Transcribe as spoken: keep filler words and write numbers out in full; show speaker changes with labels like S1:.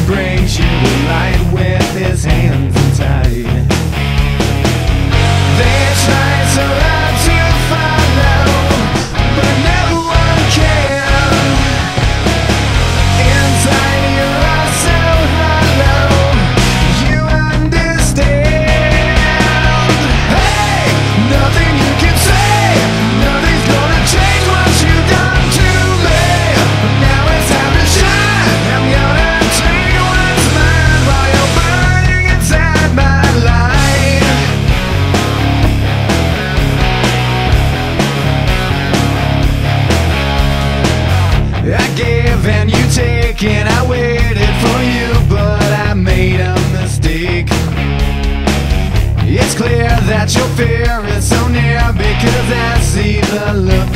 S1: brings you to light with his hands untied. They try so hard to follow, but no one can. Inside you are so hollow, you understand. Hey, nothing you can say, nothing's gonna change what you've done to me. Now it's time to shine, I'm gonna take what's mine while you're burning inside my light. I gave and you take and I waited for you, but I made a mistake. It's clear that your fear is so near, because I see the look